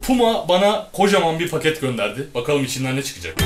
Puma bana kocaman bir paket gönderdi. Bakalım içinden ne çıkacak.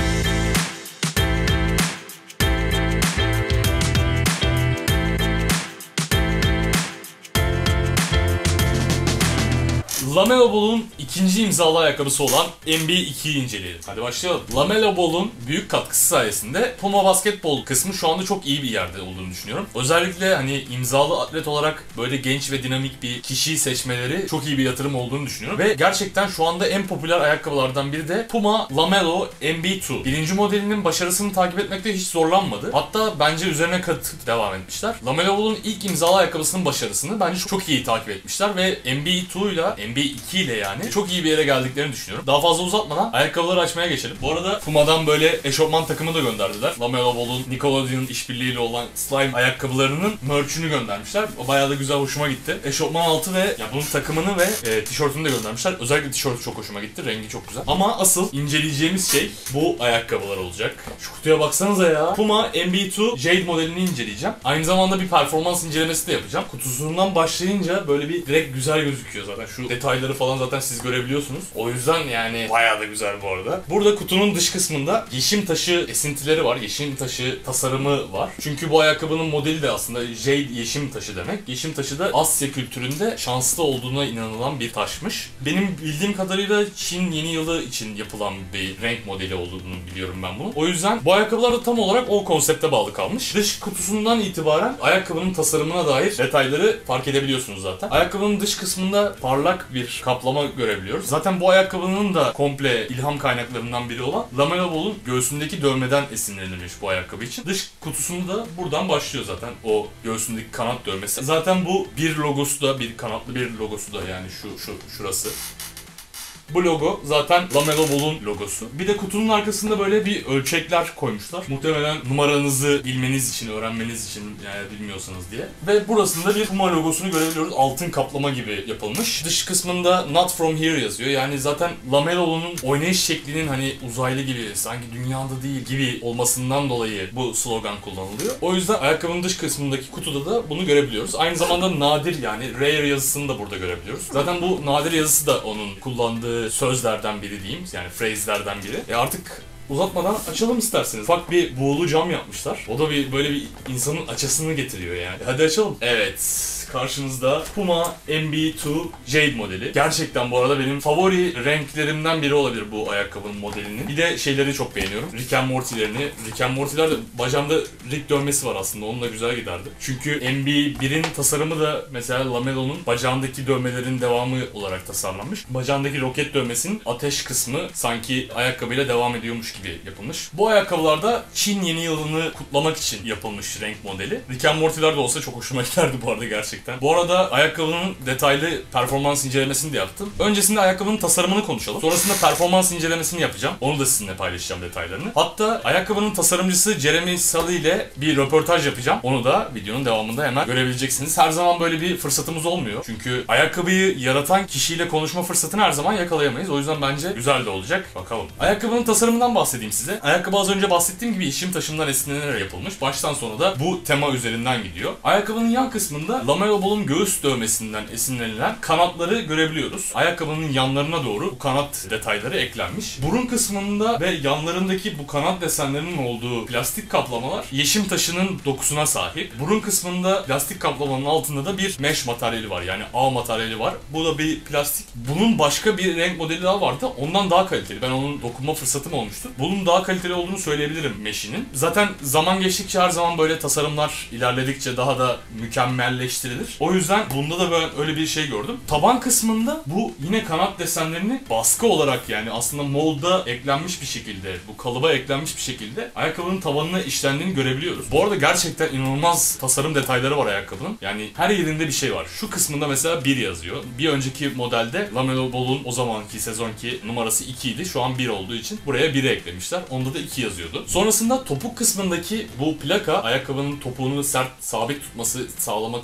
LaMelo Ball'un ikinci imzalı ayakkabısı olan NBA2'yi inceleyelim. Hadi başlayalım. LaMelo Ball'un büyük katkısı sayesinde Puma basketbol kısmı şu anda çok iyi bir yerde olduğunu düşünüyorum. Özellikle hani imzalı atlet olarak böyle genç ve dinamik bir kişiyi seçmeleri çok iyi bir yatırım olduğunu düşünüyorum. Ve gerçekten şu anda en popüler ayakkabılardan biri de Puma LaMelo MB2. Birinci modelinin başarısını takip etmekte hiç zorlanmadı. Hatta bence üzerine katıp devam etmişler. LaMelo Ball'un ilk imzalı ayakkabısının başarısını bence çok iyi takip etmişler ve MB2 ile MB2 ile yani çok iyi bir yere geldiklerini düşünüyorum. Daha fazla uzatmadan ayakkabıları açmaya geçelim. Bu arada Puma'dan böyle eşofman takımı da gönderdiler. LaMelo Ball'un Nickelodeon işbirliğiyle olan slime ayakkabılarının merch'ünü göndermişler. O bayağı da güzel, hoşuma gitti. Eşofman altı ve ya bunun takımını ve tişörtünü de göndermişler. Özellikle tişörtü çok hoşuma gitti. Rengi çok güzel. Ama asıl inceleyeceğimiz şey bu ayakkabılar olacak. Şu kutuya baksanıza ya. Puma MB2 Jade modelini inceleyeceğim. Aynı zamanda bir performans incelemesi de yapacağım. Kutusundan başlayınca böyle bir direkt güzel gözüküyor zaten. Şu detayları falan zaten siz görebiliyorsunuz. O yüzden yani bayağı da güzel bu arada. Burada kutunun dış kısmında yeşim taşı esintileri var. Yeşim taşı tasarımı var. Çünkü bu ayakkabının modeli de aslında Jade yeşim taşı demek. Yeşim taşı da Asya kültüründe şanslı olduğuna inanılan bir taşmış. Benim bildiğim kadarıyla Çin yeni yılı için yapılan bir renk modeli olduğunu biliyorum ben bunu. O yüzden bu ayakkabılar da tam olarak o konsepte bağlı kalmış. Dış kutusundan itibaren ayakkabının tasarımına dair detayları fark edebiliyorsunuz zaten. Ayakkabının dış kısmında parlak bir kaplama görebiliyoruz. Zaten bu ayakkabının da komple ilham kaynaklarından biri olan LaMelo Ball'un göğsündeki dövmeden esinlenilmiş bu ayakkabı için. Dış kutusunda da buradan başlıyor zaten o göğsündeki kanat dövmesi. Zaten bu bir logosu da, bir kanatlı bir logosu da yani şurası. Bu logo zaten LaMelo Ball'un logosu. Bir de kutunun arkasında böyle bir ölçekler koymuşlar. Muhtemelen numaranızı bilmeniz için, öğrenmeniz için yani bilmiyorsanız diye. Ve burasında bir Puma logosunu görebiliyoruz. Altın kaplama gibi yapılmış. Dış kısmında Not From Here yazıyor. Yani zaten LaMelo'nun oynayış şeklinin hani uzaylı gibi, sanki dünyada değil gibi olmasından dolayı bu slogan kullanılıyor. O yüzden ayakkabının dış kısmındaki kutuda da bunu görebiliyoruz. Aynı zamanda nadir yani rare yazısını da burada görebiliyoruz. Zaten bu nadir yazısı da onun kullandığı sözlerden biri diyeyim. Yani phrase'lerden biri. Artık uzatmadan açalım isterseniz. Ufak bir buğulu cam yapmışlar. O da bir böyle bir insanın açısını getiriyor yani. Hadi açalım. Evet. Karşınızda Puma MB2 Jade modeli. Gerçekten bu arada benim favori renklerimden biri olabilir bu ayakkabının modelinin. Bir de şeyleri çok beğeniyorum. Rick and Morty'lerini. Rick and Morty'ler de bacağımda Rick dövmesi var aslında. Onunla güzel giderdi. Çünkü MB1'in tasarımı da mesela LaMelo'nun bacağındaki dövmelerin devamı olarak tasarlanmış. Bacağındaki roket dövmesinin ateş kısmı sanki ayakkabıyla devam ediyormuş gibi yapılmış. Bu ayakkabılarda Çin yeni yılını kutlamak için yapılmış renk modeli. Rick and Morty'ler de olsa çok hoşuma giderdi bu arada gerçekten. Bu arada ayakkabının detaylı performans incelemesini de yaptım. Öncesinde ayakkabının tasarımını konuşalım. Sonrasında performans incelemesini yapacağım. Onu da sizinle paylaşacağım detaylarını. Hatta ayakkabının tasarımcısı Jeremy Sully ile bir röportaj yapacağım. Onu da videonun devamında hemen görebileceksiniz. Her zaman böyle bir fırsatımız olmuyor. Çünkü ayakkabıyı yaratan kişiyle konuşma fırsatını her zaman yakalayamayız. O yüzden bence güzel de olacak. Bakalım. Ayakkabının tasarımından bahsedeyim size. Ayakkabı az önce bahsettiğim gibi işim taşımdan esinlenerek yapılmış. Baştan sona da bu tema üzerinden gidiyor. Ayakkabının yan kısmında LaMelo Ball'un göğüs dövmesinden esinlenilen kanatları görebiliyoruz. Ayakkabının yanlarına doğru bu kanat detayları eklenmiş. Burun kısmında ve yanlarındaki bu kanat desenlerinin olduğu plastik kaplamalar yeşim taşının dokusuna sahip. Burun kısmında plastik kaplamanın altında da bir mesh materyali var. Yani ağ materyali var. Bu da bir plastik. Bunun başka bir renk modeli daha vardı. Ondan daha kaliteli. Ben onun dokunma fırsatım olmuştu. Bunun daha kaliteli olduğunu söyleyebilirim mesh'inin. Zaten zaman geçtikçe her zaman böyle tasarımlar ilerledikçe daha da mükemmelleştirilir. O yüzden bunda da ben öyle bir şey gördüm. Taban kısmında bu yine kanat desenlerini baskı olarak yani aslında molda eklenmiş bir şekilde, bu kalıba eklenmiş bir şekilde ayakkabının tabanına işlendiğini görebiliyoruz. Bu arada gerçekten inanılmaz tasarım detayları var ayakkabının. Yani her yerinde bir şey var. Şu kısmında mesela 1 yazıyor. Bir önceki modelde LaMelo Ball'un o zamanki sezonki numarası 2 idi. Şu an 1 olduğu için buraya 1'i eklemişler. Onda da 2 yazıyordu. Sonrasında topuk kısmındaki bu plaka ayakkabının topuğunu sert, sabit tutması sağlamak için olan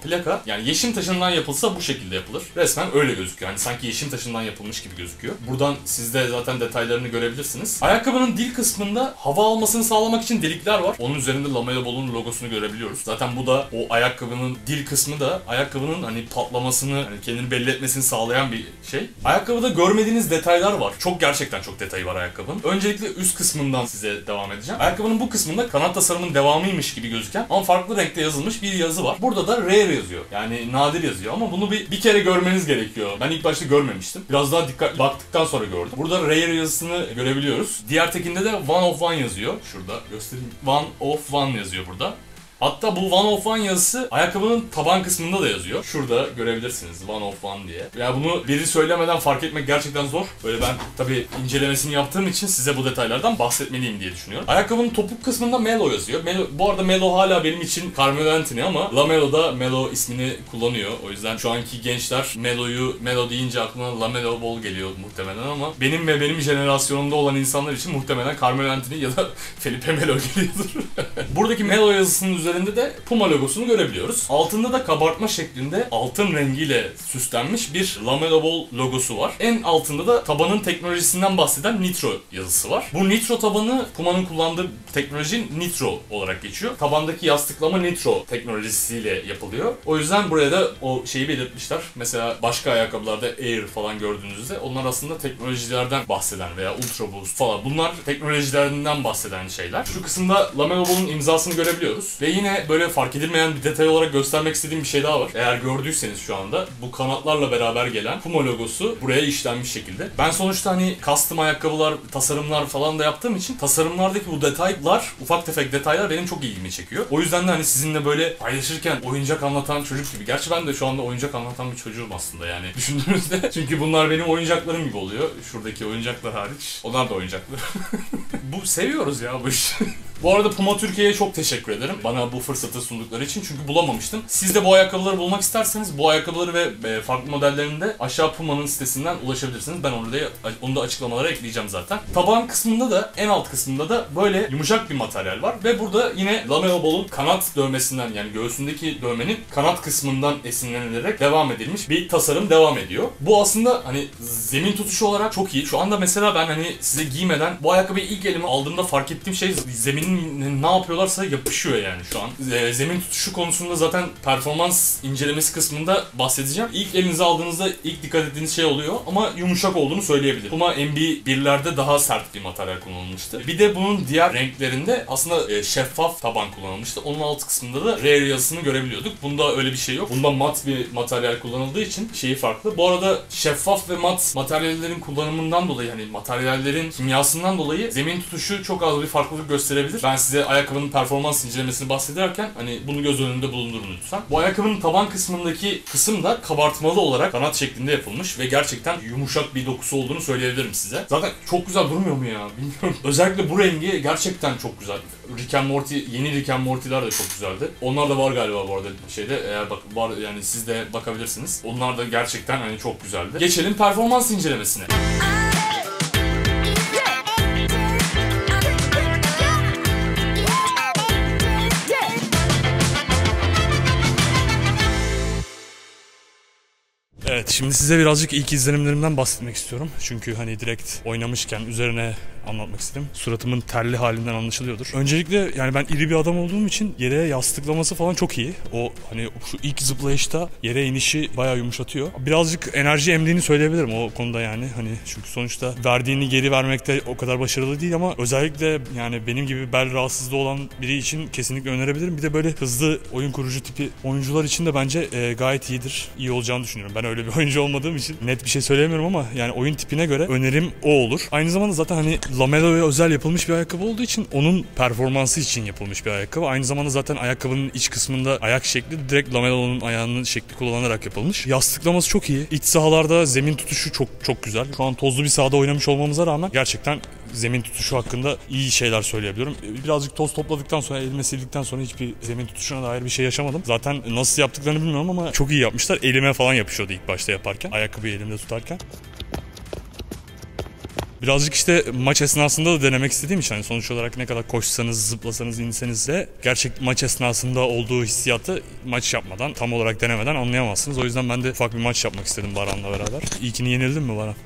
plaka yani yeşim taşından yapılsa bu şekilde yapılır. Resmen öyle gözüküyor. Hani sanki yeşim taşından yapılmış gibi gözüküyor. Buradan siz de zaten detaylarını görebilirsiniz. Ayakkabının dil kısmında hava almasını sağlamak için delikler var. Onun üzerinde Lamelo Ball'un logosunu görebiliyoruz. Zaten bu da o ayakkabının dil kısmı da ayakkabının hani patlamasını, hani kendini belli etmesini sağlayan bir şey. Ayakkabıda görmediğiniz detaylar var. Gerçekten çok detayı var ayakkabının. Öncelikle üst kısmından size devam edeceğim. Ayakkabının bu kısmında kanat tasarımının devamıymış gibi gözüken ama farklı renkte yazılmış bir yazı var. Burada da rare yazıyor. Yani nadir yazıyor ama bunu bir kere görmeniz gerekiyor. Ben ilk başta görmemiştim. Biraz daha dikkatli baktıktan sonra gördüm. Burada rare yazısını görebiliyoruz. Diğer tekinde de one of one yazıyor. Şurada göstereyim. One of one yazıyor burada. Hatta bu One of One yazısı ayakkabının taban kısmında da yazıyor. Şurada görebilirsiniz One of One diye. Ya bunu biri söylemeden fark etmek gerçekten zor. Böyle ben tabii incelemesini yaptığım için size bu detaylardan bahsetmeliyim diye düşünüyorum. Ayakkabının topuk kısmında Melo yazıyor. Bu arada Melo hala benim için Carmelo Anthony ama Lamelo da Melo ismini kullanıyor. O yüzden şu anki gençler Melo deyince aklına Lamelo Ball geliyor muhtemelen ama benim ve benim jenerasyonumda olan insanlar için muhtemelen Carmelo Anthony ya da Felipe Melo geliyordur. Buradaki Melo yazısının üzerinde de Puma logosunu görebiliyoruz. Altında da kabartma şeklinde altın rengiyle süslenmiş bir Lamelo Ball logosu var. En altında da tabanın teknolojisinden bahseden Nitro yazısı var. Bu Nitro tabanı Puma'nın kullandığı teknoloji Nitro olarak geçiyor. Tabandaki yastıklama Nitro teknolojisiyle yapılıyor. O yüzden buraya da o şeyi belirtmişler. Mesela başka ayakkabılarda Air falan gördüğünüzde onlar aslında teknolojilerden bahseden veya Ultra Boost falan. Bunlar teknolojilerinden bahseden şeyler. Şu kısımda Lamelo Ball'un imzasını görebiliyoruz. Ve yine böyle fark edilmeyen bir detay olarak göstermek istediğim bir şey daha var. Eğer gördüyseniz şu anda bu kanatlarla beraber gelen Puma logosu buraya işlenmiş şekilde. Ben sonuçta hani custom ayakkabılar, tasarımlar falan da yaptığım için tasarımlardaki bu detaylar, ufak tefek detaylar benim çok ilgimi çekiyor. O yüzden de hani sizinle böyle paylaşırken oyuncak anlatan çocuk gibi. Gerçi ben de şu anda oyuncak anlatan bir çocuğum aslında yani düşündüğünüzde. Çünkü bunlar benim oyuncaklarım gibi oluyor. Şuradaki oyuncaklar hariç. Onlar da oyuncaklar. Bu seviyoruz ya bu işi. Bu arada Puma Türkiye'ye çok teşekkür ederim. Bana bu fırsatı sundukları için çünkü bulamamıştım. Siz de bu ayakkabıları bulmak isterseniz bu ayakkabıları ve farklı modellerini de aşağı Puma'nın sitesinden ulaşabilirsiniz. Ben onu da açıklamalara ekleyeceğim zaten. Taban kısmında da en alt kısmında da böyle yumuşak bir materyal var. Ve burada yine Lamelo Ball'un kanat dövmesinden yani göğsündeki dövmenin kanat kısmından esinlenilerek devam edilmiş bir tasarım devam ediyor. Bu aslında hani zemin tutuşu olarak çok iyi. Şu anda mesela ben hani size giymeden bu ayakkabıyı ilk elime aldığımda fark ettiğim şey zeminin ne yapıyorlarsa yapışıyor yani şu an. Zemin tutuşu konusunda zaten performans incelemesi kısmında bahsedeceğim. İlk elinize aldığınızda ilk dikkat ettiğiniz şey oluyor ama yumuşak olduğunu söyleyebilirim. Puma NB1'lerde daha sert bir materyal kullanılmıştı. Bir de bunun diğer renklerinde aslında şeffaf taban kullanılmıştı. Onun alt kısmında da rare yazısını görebiliyorduk. Bunda öyle bir şey yok. Bunda mat bir materyal kullanıldığı için şeyi farklı. Bu arada şeffaf ve mat materyallerin kullanımından dolayı hani materyallerin kimyasından dolayı zemin tutuşu çok az bir farklılık gösterebilir. Ben size ayakkabının performans incelemesini bahsederken hani bunu göz önünde bulundurun lütfen. Bu ayakkabının taban kısmındaki kısım da kabartmalı olarak kanat şeklinde yapılmış ve gerçekten yumuşak bir dokusu olduğunu söyleyebilirim size. Zaten çok güzel durmuyor mu ya? Bilmiyorum. Özellikle bu rengi gerçekten çok güzel. Rick and Morty, yeni Rick and Morty'ler de çok güzeldi. Onlar da var galiba bu arada şeyde. Eğer var yani siz de bakabilirsiniz. Onlar da gerçekten hani çok güzeldi. Geçelim performans incelemesine. Evet, şimdi size birazcık ilk izlenimlerimden bahsetmek istiyorum. Çünkü hani direkt oynamışken üzerine anlatmak istedim. Suratımın terli halinden anlaşılıyordur. Öncelikle yani ben iri bir adam olduğum için yere yastıklaması falan çok iyi. O hani şu ilk zıplayışta yere inişi bayağı yumuşatıyor. Birazcık enerji emdiğini söyleyebilirim o konuda yani. Hani çünkü sonuçta verdiğini geri vermekte o kadar başarılı değil ama özellikle yani benim gibi bel rahatsızlığı olan biri için kesinlikle önerebilirim. Bir de böyle hızlı oyun kurucu tipi oyuncular için de bence gayet iyidir. İyi olacağını düşünüyorum. Ben öyle bir oyuncu olmadığım için net bir şey söyleyemiyorum ama yani oyun tipine göre önerim o olur. Aynı zamanda zaten hani Lamelo'ya özel yapılmış bir ayakkabı olduğu için onun performansı için yapılmış bir ayakkabı. Aynı zamanda zaten ayakkabının iç kısmında ayak şekli direkt Lamelo'nun ayağının şekli kullanarak yapılmış. Yastıklaması çok iyi. İç sahalarda zemin tutuşu çok güzel. Şu an tozlu bir sahada oynamış olmamıza rağmen gerçekten zemin tutuşu hakkında iyi şeyler söyleyebiliyorum. Birazcık toz topladıktan sonra, elime sildikten sonra hiçbir zemin tutuşuna dair bir şey yaşamadım. Zaten nasıl yaptıklarını bilmiyorum ama çok iyi yapmışlar. Elime falan yapışıyordu ilk başta yaparken. Ayakkabıyı elimde tutarken. Birazcık işte maç esnasında da denemek istediğim için hani sonuç olarak ne kadar koşsanız, zıplasanız, inseniz de gerçek maç esnasında olduğu hissiyatı maç yapmadan, tam olarak denemeden anlayamazsınız. O yüzden ben de ufak bir maç yapmak istedim Baran'la beraber. İlkini yenildim mi Baran?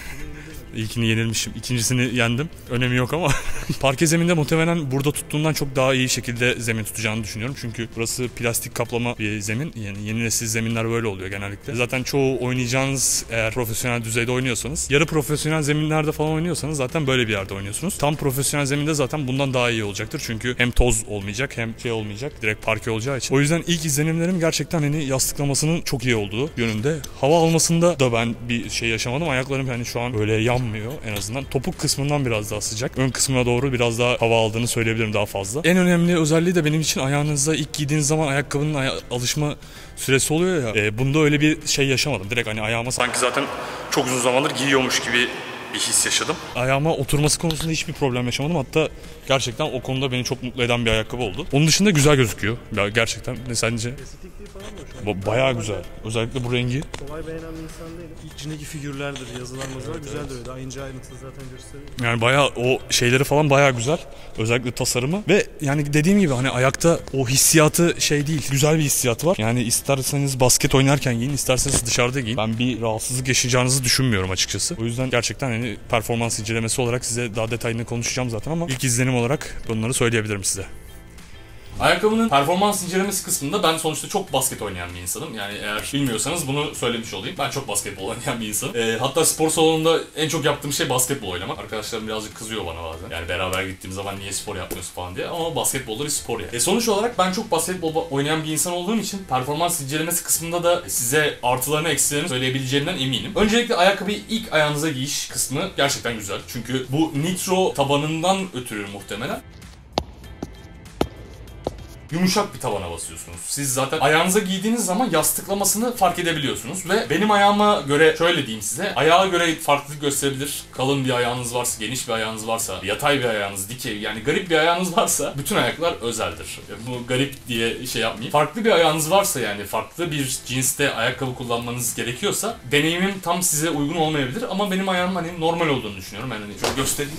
İlkini yenilmişim. İkincisini yendim. Önemi yok ama. Parke zeminde muhtemelen burada tuttuğundan çok daha iyi şekilde zemin tutacağını düşünüyorum. Çünkü burası plastik kaplama bir zemin. Yani yeni nesil zeminler böyle oluyor genellikle. Zaten çoğu oynayacağınız, eğer profesyonel düzeyde oynuyorsanız, yarı profesyonel zeminlerde falan oynuyorsanız zaten böyle bir yerde oynuyorsunuz. Tam profesyonel zeminde zaten bundan daha iyi olacaktır. Çünkü hem toz olmayacak hem şey olmayacak. Direkt parke olacağı için. O yüzden ilk izlenimlerim gerçekten hani yastıklamasının çok iyi olduğu yönünde. Hava almasında da ben bir şey yaşamadım. Ayaklarım hani şu an böyle yanmıyor en azından. Topuk kısmından biraz daha sıcak. Ön kısmına doğru biraz daha hava aldığını söyleyebilirim, daha fazla. En önemli özelliği de benim için ayağınızda ilk giydiğiniz zaman ayakkabının alışma süresi oluyor ya. Bunda öyle bir şey yaşamadım. Direkt hani ayağıma sanki zaten çok uzun zamandır giyiyormuş gibi bir his yaşadım. Ayağıma oturması konusunda hiçbir problem yaşamadım. Hatta gerçekten o konuda beni çok mutlu eden bir ayakkabı oldu. Onun dışında güzel gözüküyor. Gerçekten. Ne sence? Estetikliği falan da hoşuma. Bayağı güzel. Özellikle bu rengi. Kolay beğenen bir insan değilim. İçindeki figürlerdir, yazılar güzel duruyor. Daha ince ayrıntılı zaten gösteriyor. Yani bayağı o şeyleri falan bayağı güzel. Özellikle tasarımı. Ve yani dediğim gibi hani ayakta o hissiyatı şey değil. Güzel bir hissiyat var. Yani isterseniz basket oynarken giyin, isterseniz dışarıda giyin. Ben bir rahatsızlık yaşayacağınızı düşünmüyorum açıkçası. O yüzden gerçekten hani performans incelemesi olarak size daha detaylı konuşacağım zaten ama ilk izlenim olarak bunları söyleyebilirim size. Ayakkabının performans incelemesi kısmında ben sonuçta çok basket oynayan bir insanım. Yani eğer bilmiyorsanız bunu söylemiş olayım. Ben çok basketbol oynayan bir insanım. Hatta spor salonunda en çok yaptığım şey basketbol oynamak. Arkadaşlarım birazcık kızıyor bana bazen. Yani beraber gittiğim zaman niye spor yapmıyorsun falan diye. Ama basketbolda bir spor ya. Sonuç olarak ben çok basketbol oynayan bir insan olduğum için performans incelemesi kısmında da size artılarını eksilerini söyleyebileceğimden eminim. Öncelikle ayakkabıyı ilk ayağınıza giyiş kısmı gerçekten güzel. Çünkü bu nitro tabanından ötürü muhtemelen yumuşak bir tabana basıyorsunuz. Siz zaten ayağınıza giydiğiniz zaman yastıklamasını fark edebiliyorsunuz ve benim ayağıma göre şöyle diyeyim size, ayağa göre farklılık gösterebilir. Kalın bir ayağınız varsa, geniş bir ayağınız varsa, yatay bir ayağınız, dikey, yani garip bir ayağınız varsa bütün ayaklar özeldir. Bu garip diye şey yapmayayım. Farklı bir ayağınız varsa, yani farklı bir cinste ayakkabı kullanmanız gerekiyorsa deneyimim tam size uygun olmayabilir ama benim ayağım hani normal olduğunu düşünüyorum. Yani şöyle göstereyim.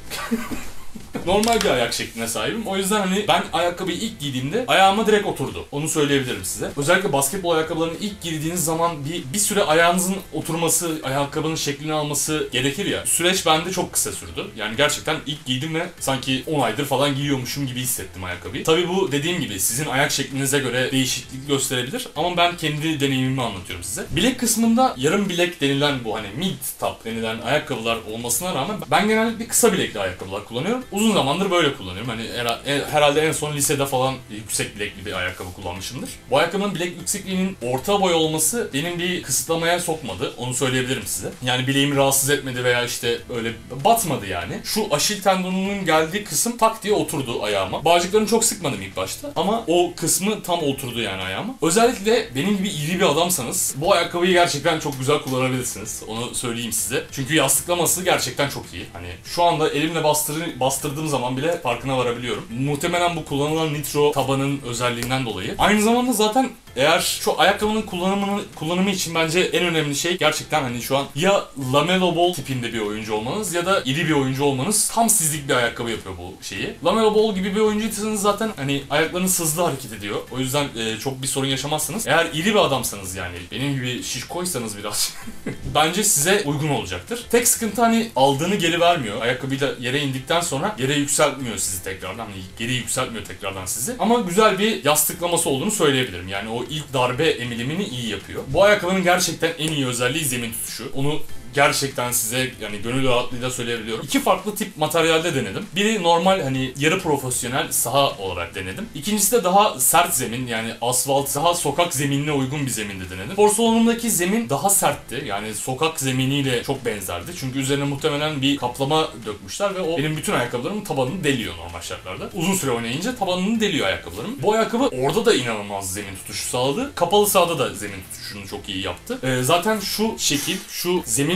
Normal bir ayak şekline sahibim. O yüzden hani ben ayakkabıyı ilk giydiğimde ayağıma direkt oturdu. Onu söyleyebilirim size. Özellikle basketbol ayakkabılarını ilk giydiğiniz zaman bir süre ayağınızın oturması, ayakkabının şeklini alması gerekir ya. Süreç bende çok kısa sürdü. Yani gerçekten ilk giydim ve sanki 10 aydır falan giyiyormuşum gibi hissettim ayakkabıyı. Tabii bu dediğim gibi sizin ayak şeklinize göre değişiklik gösterebilir ama ben kendi deneyimimi anlatıyorum size. Bilek kısmında yarım bilek denilen bu hani mid top denilen ayakkabılar olmasına rağmen ben genellikle kısa bilekli ayakkabılar kullanıyorum. Uzun zamandır böyle kullanıyorum. Hani herhalde en son lisede falan yüksek bilekli bir ayakkabı kullanmışımdır. Bu ayakkabının bilek yüksekliğinin orta boy olması benim bir kısıtlamaya sokmadı. Onu söyleyebilirim size. Yani bileğimi rahatsız etmedi veya işte öyle batmadı yani. Şu aşil tendonunun geldiği kısım tak diye oturdu ayağıma. Bağcıklarını çok sıkmadım ilk başta ama o kısmı tam oturdu yani ayağıma. Özellikle benim gibi iri bir adamsanız bu ayakkabıyı gerçekten çok güzel kullanabilirsiniz. Onu söyleyeyim size. Çünkü yastıklaması gerçekten çok iyi. Hani şu anda elimle bastırdığım zaman bile farkına varabiliyorum. Muhtemelen bu kullanılan nitro tabanın özelliğinden dolayı. Aynı zamanda zaten eğer şu ayakkabının kullanımı için bence en önemli şey gerçekten hani şu an ya Lamelo Ball tipinde bir oyuncu olmanız ya da iri bir oyuncu olmanız. Tam sizlik bir ayakkabı yapıyor bu şeyi. Lamelo Ball gibi bir oyuncuysanız zaten hani ayaklarınız hızlı hareket ediyor. O yüzden çok bir sorun yaşamazsınız. Eğer iri bir adamsanız, yani benim gibi şişkoysanız biraz bence size uygun olacaktır. Tek sıkıntı hani aldığını geri vermiyor. Ayakkabıyla yere indikten sonra yere yükseltmiyor sizi tekrardan. Hani geri yükseltmiyor tekrardan sizi. Ama güzel bir yastıklaması olduğunu söyleyebilirim. Yani o ilk darbe emilimini iyi yapıyor. Bu ayakkabının gerçekten en iyi özelliği zemin tutuşu. Onu gerçekten size yani gönül rahatlığıyla söyleyebiliyorum. İki farklı tip materyalde denedim. Biri normal hani yarı profesyonel saha olarak denedim. İkincisi de daha sert zemin, yani asfalt, daha sokak zeminine uygun bir zeminde denedim. Spor salonundaki zemin daha sertti. Yani sokak zeminiyle çok benzerdi. Çünkü üzerine muhtemelen bir kaplama dökmüşler ve o benim bütün ayakkabılarımın tabanını deliyor normal şartlarda. Uzun süre oynayınca tabanını deliyor ayakkabılarım. Bu ayakkabı orada da inanılmaz zemin tutuşu sağladı. Kapalı sahada da zemin tutuşunu çok iyi yaptı. Zaten şu şekil, şu zemin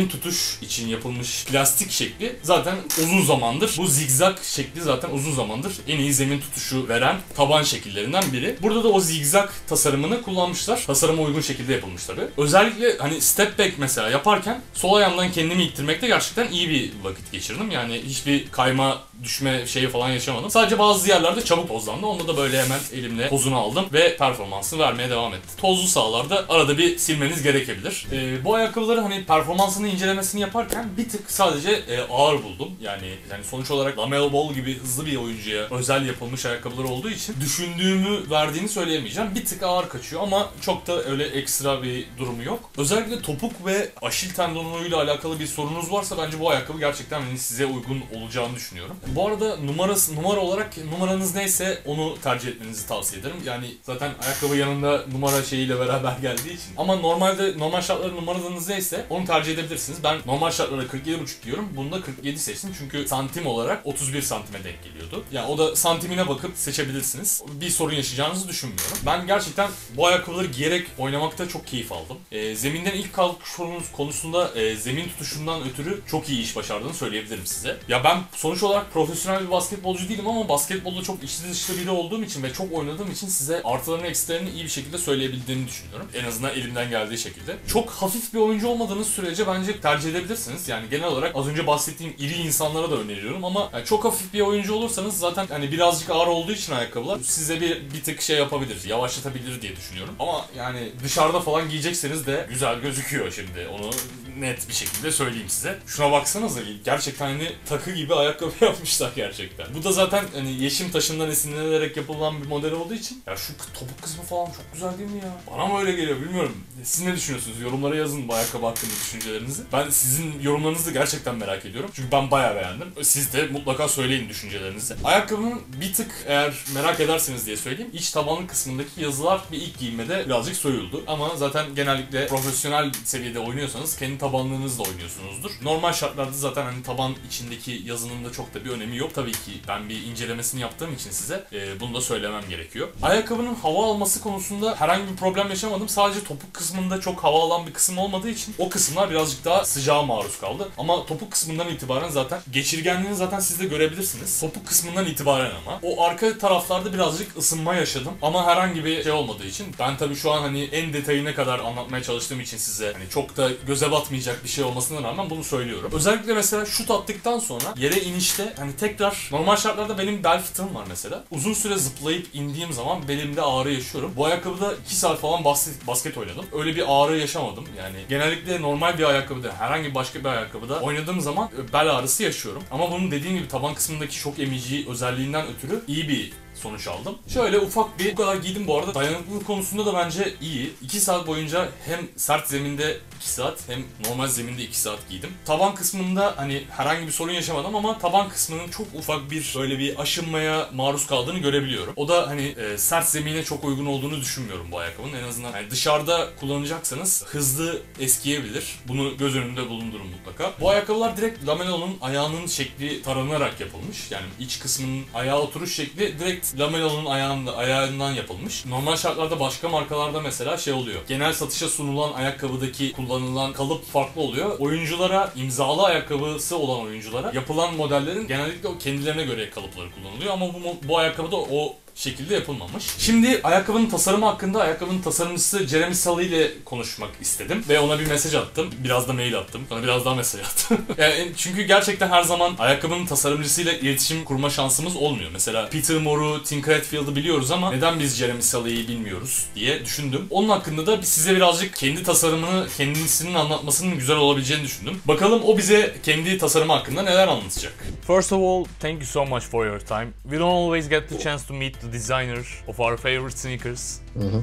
tutuş için yapılmış plastik şekli zaten uzun zamandır, bu zigzag şekli zaten uzun zamandır en iyi zemin tutuşu veren taban şekillerinden biri. Burada da o zigzag tasarımını kullanmışlar. Tasarıma uygun şekilde yapılmış tabii. Özellikle hani step back mesela yaparken sol ayağımdan kendimi ittirmekte gerçekten iyi bir vakit geçirdim. Yani hiçbir kayma, düşme şeyi falan yaşamadım. Sadece bazı yerlerde çabuk tozlandı. Onda da böyle hemen elimle tozunu aldım ve performansını vermeye devam etti. Tozlu sahalarda arada bir silmeniz gerekebilir. Bu ayakkabıları hani performansını incelemesini yaparken bir tık sadece ağır buldum. Yani sonuç olarak LaMelo Ball gibi hızlı bir oyuncuya özel yapılmış ayakkabılar olduğu için düşündüğümü verdiğini söyleyemeyeceğim. Bir tık ağır kaçıyor ama çok da öyle ekstra bir durumu yok. Özellikle topuk ve aşil tendonuyla alakalı bir sorunuz varsa bence bu ayakkabı gerçekten size uygun olacağını düşünüyorum. Bu arada numara olarak numaranız neyse onu tercih etmenizi tavsiye ederim. Yani zaten ayakkabı yanında numara şeyiyle beraber geldiği için. Ama normal şartlarda numaranız neyse onu tercih edebilirsiniz. Ben normal şartlarda 47,5 diyorum. Bunda 47 seçtim çünkü santim olarak 31 santime denk geliyordu. Yani o da santimine bakıp seçebilirsiniz. Bir sorun yaşayacağınızı düşünmüyorum. Ben gerçekten bu ayakkabıları giyerek oynamakta çok keyif aldım. Zeminden ilk kalkış konusunda zemin tutuşundan ötürü çok iyi iş başardığını söyleyebilirim size. Ya ben sonuç olarak profesyonel bir basketbolcu değilim ama basketbolda çok içli dışlı biri olduğum için ve çok oynadığım için size artılarını eksilerini iyi bir şekilde söyleyebildiğimi düşünüyorum. En azından elimden geldiği şekilde. Çok hafif bir oyuncu olmadığınız sürece bence tercih edebilirsiniz. Yani genel olarak az önce bahsettiğim iri insanlara da öneriyorum ama yani çok hafif bir oyuncu olursanız zaten hani birazcık ağır olduğu için ayakkabılar size bir tık şey yapabilir, yavaşlatabilir diye düşünüyorum. Ama yani dışarıda falan giyecekseniz de güzel gözüküyor şimdi. Onu net bir şekilde söyleyeyim size. Şuna baksanıza, gerçekten hani takı gibi ayakkabı yapmışlar gerçekten. Bu da zaten hani yeşim taşından esinlenerek yapılan bir model olduğu için ya şu topuk kısmı falan çok güzel değil mi ya? Bana mı öyle geliyor bilmiyorum. Siz ne düşünüyorsunuz? Yorumlara yazın bu ayakkabı hakkında düşüncelerinizi. Ben sizin yorumlarınızı gerçekten merak ediyorum. Çünkü ben bayağı beğendim. Siz de mutlaka söyleyin düşüncelerinizi. Ayakkabının bir tık eğer merak ederseniz diye söyleyeyim. İç tabanlı kısmındaki yazılar bir ilk giyinmede birazcık soyuldu. Ama zaten genellikle profesyonel seviyede oynuyorsanız kendi tabanlığınızla oynuyorsunuzdur. Normal şartlarda zaten hani taban içindeki yazının da çok da bir önemi yok. Tabii ki ben bir incelemesini yaptığım için size bunu da söylemem gerekiyor. Ayakkabının hava alması konusunda herhangi bir problem yaşamadım. Sadece topuk kısmında çok hava alan bir kısım olmadığı için o kısımlar birazcık daha sıcağa maruz kaldı. Ama topuk kısmından itibaren zaten geçirgenliğini zaten siz de görebilirsiniz. Topuk kısmından itibaren ama o arka taraflarda birazcık ısınma yaşadım. Ama herhangi bir şey olmadığı için ben tabii şu an hani en detayına kadar anlatmaya çalıştığım için size hani çok da göze batmayacak bir şey olmasına rağmen bunu söylüyorum. Özellikle mesela şut attıktan sonra yere inişte hani tekrar normal şartlarda benim bel fıtığım var mesela. Uzun süre zıplayıp indiğim zaman belimde ağrı yaşıyorum. Bu ayakkabıda 2 saat falan basket oynadım. Öyle bir ağrı yaşamadım. Yani genellikle normal bir ayakkabıda, herhangi başka bir ayakkabıda oynadığım zaman bel ağrısı yaşıyorum. Ama bunun dediğim gibi taban kısmındaki şok emici özelliğinden ötürü iyi bir sonuç aldım. Şöyle ufak bir bu kadar giydim bu arada. Dayanıklılık konusunda da bence iyi. 2 saat boyunca hem sert zeminde 2 saat hem normal zeminde 2 saat giydim. Taban kısmında hani herhangi bir sorun yaşamadım ama taban kısmının çok ufak bir böyle bir aşınmaya maruz kaldığını görebiliyorum. O da hani sert zemine çok uygun olduğunu düşünmüyorum bu ayakkabının. En azından yani dışarıda kullanacaksanız hızlı eskiyebilir. Bunu göz önünde bulundurun mutlaka. Bu ayakkabılar direkt Lamelo'nun ayağının şekli taranarak yapılmış. Yani iç kısmının ayağa oturuş şekli direkt Lamelo'nun ayağından yapılmış. Normal şartlarda başka markalarda mesela şey oluyor. Genel satışa sunulan ayakkabıdaki kullanılan kalıp farklı oluyor. Oyunculara, imzalı ayakkabısı olan oyunculara yapılan modellerin genellikle o kendilerine göre kalıpları kullanılıyor ama bu ayakkabıda o şekilde yapılmamış. Şimdi ayakkabının tasarımı hakkında ayakkabının tasarımcısı Jeremy Sully ile konuşmak istedim ve ona bir mesaj attım. Biraz da mail attım. Sonra biraz daha mesaj attım. Yani çünkü gerçekten her zaman ayakkabının tasarımcısıyla iletişim kurma şansımız olmuyor. Mesela Peter Moore'u, Tim Cradfield'ı biliyoruz ama neden biz Jeremy Sully'yi bilmiyoruz diye düşündüm. Onun hakkında da size birazcık kendi tasarımını, kendisinin anlatmasının güzel olabileceğini düşündüm. Bakalım o bize kendi tasarımı hakkında neler anlatacak. First of all, thank you so much for your time. We don't always get the chance to meet the designer of our favorite sneakers.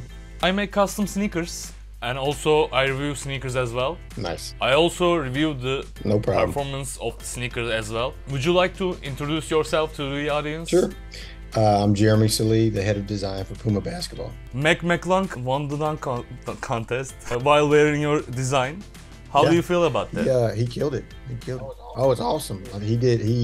I make custom sneakers and also I review sneakers as well. Nice. I also review the No problem. performance of the sneakers as well. Would you like to introduce yourself to the audience? Sure. I'm Jeremy Salih, the head of design for Puma Basketball. Mac McClung won the dunk contest while wearing your design. How do Yeah. you feel about that? Yeah, he killed it. He killed it. Oh, it's awesome. I mean,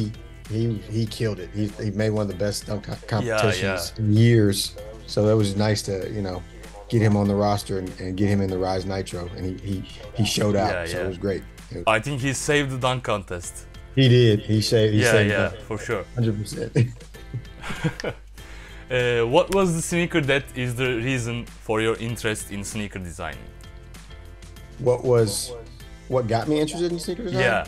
he killed it. He made one of the best dunk competitions in years. So it was nice to get him on the roster and get him in the Rise Nitro, and he showed out. So it was great. I think he saved the dunk contest. He did. He saved. He saved Yeah, for sure. 100%. What was the sneaker that is the reason for your interest in sneaker design? What got me interested in sneaker design? Yeah.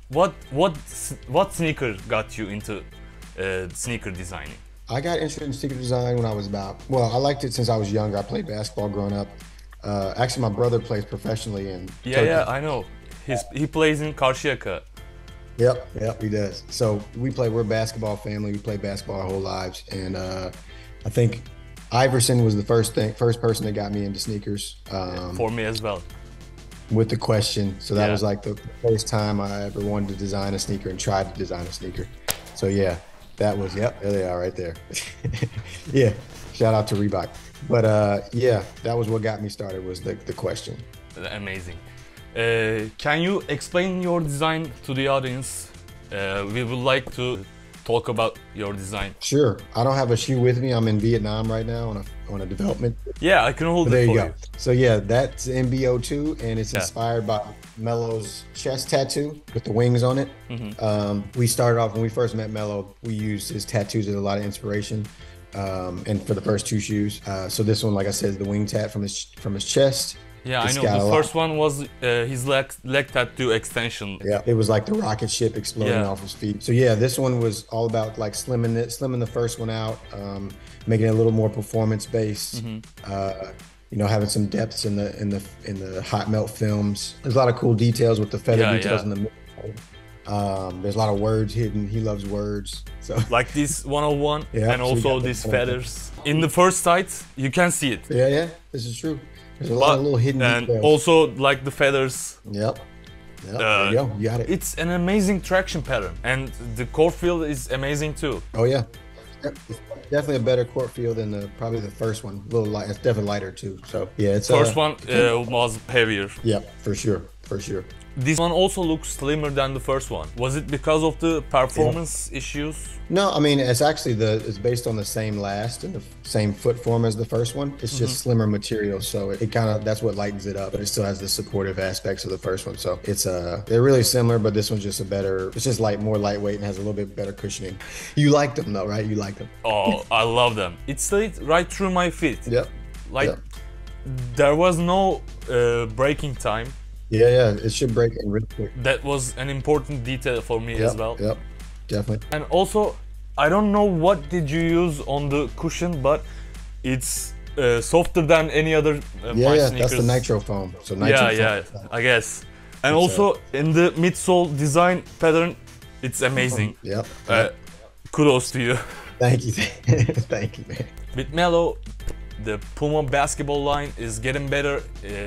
What sneaker got you into sneaker designing? I got interested in sneaker design when I was I liked it since I was younger. I played basketball growing up. Actually, my brother plays professionally in Turkey. Yeah, I know. He plays in Karşıyaka. Yep, he does. So we're a basketball family. We played basketball our whole lives. And I think Iverson was the first person that got me into sneakers. For me as well. With the question. So that Yeah. was like the first time I ever wanted to design a sneaker and tried to design a sneaker. So yeah, that was, there they are right there. Yeah, shout out to Reebok. But yeah, that was what got me started, was the question. Amazing. Can you explain your design to the audience? We would like to talk about your design. Sure. I don't have a shoe with me. I'm in Vietnam right now on a development. Yeah, I can hold But there it for you you. go. So yeah, that's MBO2, and it's Yeah. inspired by Melo's chest tattoo with the wings on it. We started off when we first met Melo. We used his tattoos as a lot of inspiration, and for the first two shoes. So this one, like I said, is the wing tat from his chest. Yeah, It's I know. got a The lot- first one was his leg tattoo extension. Yeah, it was like the rocket ship exploding Yeah. off his feet. So yeah, this one was all about like slimming the first one out, making it a little more performance based. Having some depths in the hot melt films. There's a lot of cool details with the feather Yeah, details yeah. in the middle. There's a lot of words hidden. He loves words. So Like this 101 Yeah, and so we also got these that. feathers. In the first sight, you can see it. yeah, this is true. There's a lot of little hidden And details. also like the feathers. Yep. There you go. You got it. It's an amazing traction pattern. And the core feel is amazing too. Oh yeah. It's definitely a better court feel than probably the first one. A little light. It's definitely lighter too. So yeah, it's First one was heavier. Yeah, for sure. This one also looks slimmer than the first one. Was it because of the performance issues? No, I mean it's actually it's based on the same last and the same foot form as the first one. It's just slimmer material, so it kind of that's what lightens it up, but it still has the supportive aspects of the first one. So it's they're really similar, but this one's just it's just more lightweight and has a little bit better cushioning. You like them though, right? You like them. Oh, I love them. It slid right through my feet. Yep. Like Yep. there was no breaking time. Yeah. It should break in real quick. That was an important detail for me as well. Yep. Definitely. And also, I don't know what did you use on the cushion, but it's softer than any other my That's sneakers. the nitro foam. So nitro Yeah, foam. I guess. And also in the midsole design pattern, it's amazing. Yep. Kudos to you. Thank you. Thank you, man. With Melo, the Puma basketball line is getting better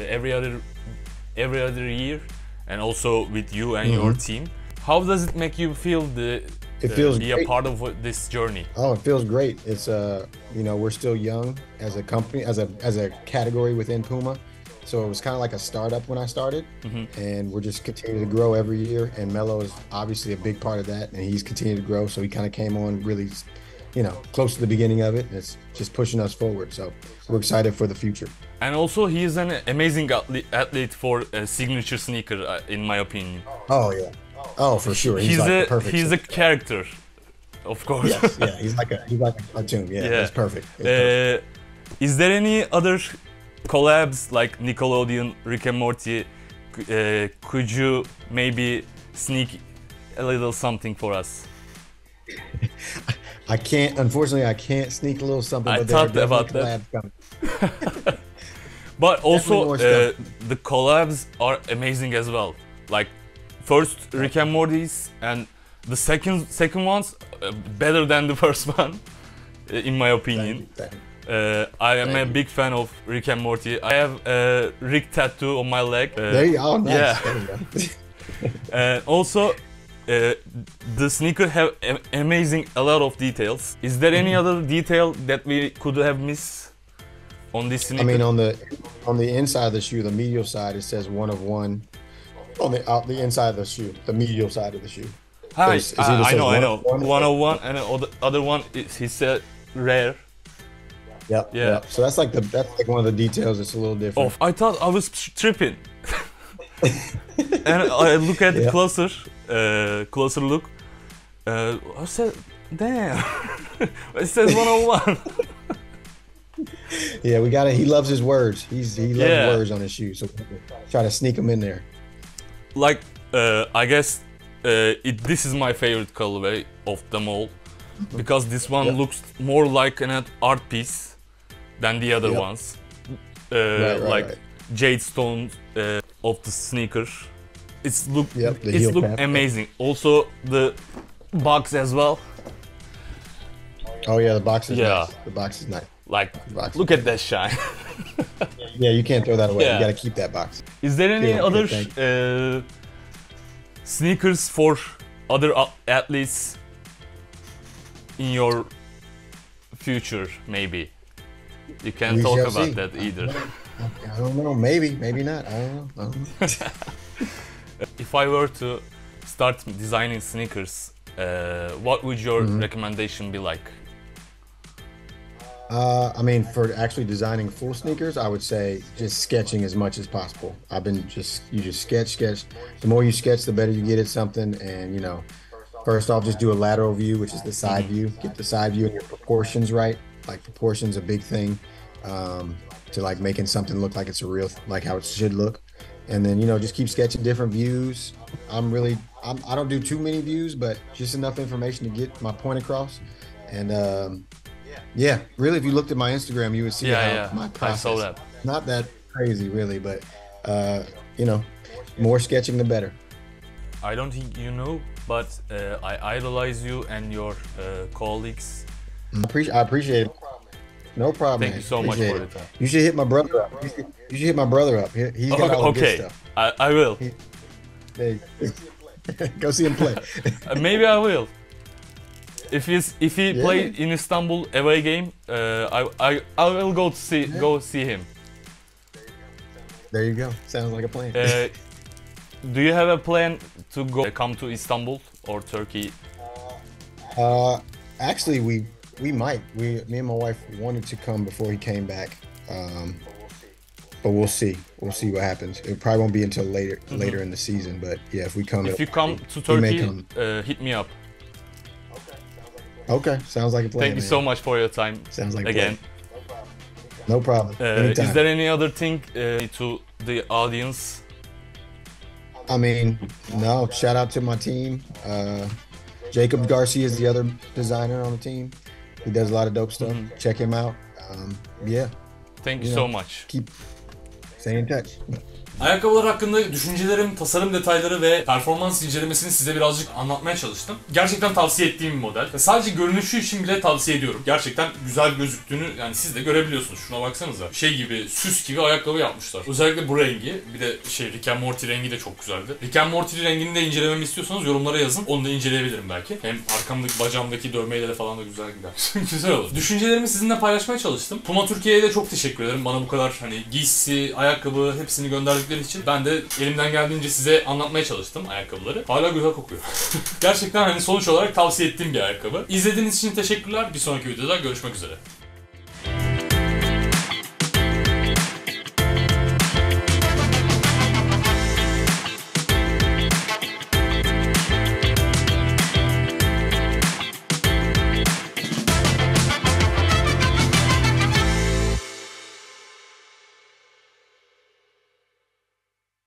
every other year, and also with you and your team. How does it make you feel It feels be a great. part of this journey? Oh, it feels great. It's we're still young as a company, as a category within Puma. So it was kind of like a startup when I started, and we're just continuing to grow every year. And Melo is obviously a big part of that, and he's continued to grow. So he kind of came on really, close to the beginning of it. And it's just pushing us forward. So we're excited for the future. And also, he is an amazing athlete for a signature sneaker, in my opinion. Oh yeah. Oh, for sure. He's like the perfect. He's a character, of course. Yes, yeah. He's like a cartoon. Yeah, Yeah. it's perfect. It's perfect. Is there any other collabs like Nickelodeon, Rick and Morty? Could you maybe sneak a little something for us? Unfortunately, I can't sneak a little something. I But there are thought about definitely collabs coming. But also, more stuff. the collabs are amazing as well. Like first Rick and Morty's, and the second one's better than the first one, in my opinion. Thank you. I am a Thank you. big fan of Rick and Morty. I have a Rick tattoo on my leg. There you go. Oh, nice. Yeah. There you go. And also, the sneaker have amazing a lot of details. Is there any other detail that we could have missed on this sneaker? I mean, on the inside of the shoe, the medial side, it says 1 of 1. On the inside of the shoe, the medial side of the shoe. Hi, It's either I says know. 101 101, and the other one is he said rare. Yep. Yeah. Yep. So that's like one of the details that's a little different. Oh, I thought I was tripping. And I look at it Yeah. closer look. I said, damn, it says 101. Yeah, we got it. He loves his words. He loves Yeah. words on his shoes, so try to sneak them in there. Like, I guess this is my favorite colorway of them all, because this one Yep. looks more like an art piece than the other Yep. ones. Right, Like right. jade stone of the sneaker. It's Yep, the heel look cap. amazing. Also the box as well. Oh yeah, the box is Yeah. nice. The box is nice. Like, Box. look at that shine. Yeah, you can't throw that away. Yeah. You got to keep that box. Is there any Yeah, other thank sneakers for other athletes in your future? Maybe you can We talk shall about see. that either. I don't know. Maybe not. I don't know. If I were to start designing sneakers, what would your Mm-hmm. recommendation be like? I mean, for actually designing full sneakers, I would say just sketching as much as possible. I've been you just sketch. The more you sketch, the better you get at something. And, you know, first off, just do a lateral view, which is the side view. Get the side view and your proportions right. Like proportions a big thing to like making something look like it's a real, like how it should look. And then, you know, just keep sketching different views. I don't do too many views, but just enough information to get my point across. And, yeah, really, if you looked at my Instagram, you would see how my I process. saw that. Not that crazy, really, but you know, more sketching the better. I don't think you know, but I idolize you and your colleagues. I appreciate it. No problem. Thank man. you so much Appreciate for it. the time. You should hit my brother up. You should hit my brother up. He's got all the good Okay, stuff. I will. There you go. Go see him play. Maybe I will. If he Yeah. play in Istanbul away game, I will go to see him. There you go. Sounds like a plan. Do you have a plan to come to Istanbul or Turkey? Actually, we might. Me and my wife wanted to come before he came back, but we'll see. We'll see what happens. It probably won't be until later in the season. But yeah, if we come, If you come to he may Turkey, come. hit me up. Okay, sounds like a plan. Thank you man. so much for your time. Sounds like a again. plan. No problem. Anytime. Is there any other thing to the audience? I mean, no. Shout out to my team. Jacob Garcia is the other designer on the team. He does a lot of dope stuff. Check him out. Yeah, Thank you You so know, much. keep stay in touch. Ayakkabılar hakkında düşüncelerim, tasarım detayları ve performans incelemesini size birazcık anlatmaya çalıştım. Gerçekten tavsiye ettiğim bir model. Ve sadece görünüşü için bile tavsiye ediyorum. Gerçekten güzel gözüktüğünü yani siz de görebiliyorsunuz. Şuna baksanıza. Şey gibi, süs gibi ayakkabı yapmışlar. Özellikle bu rengi, bir de Rick and Morty rengi de çok güzeldi. Rick and Morty rengini de incelememi istiyorsanız yorumlara yazın. Onu da inceleyebilirim belki. Hem arkamdaki, bacağımdaki dövmeyle falan da güzel gider. Güzel olur. Düşüncelerimi sizinle paylaşmaya çalıştım. Puma Türkiye'ye de çok teşekkür ederim. Bana bu kadar hani giysi, ayakkabı hepsini gönderdikleri için. Ben de elimden geldiğince size anlatmaya çalıştım ayakkabıları. Hala güzel kokuyor. Gerçekten hani sonuç olarak tavsiye ettiğim bir ayakkabı. İzlediğiniz için teşekkürler. Bir sonraki videoda görüşmek üzere.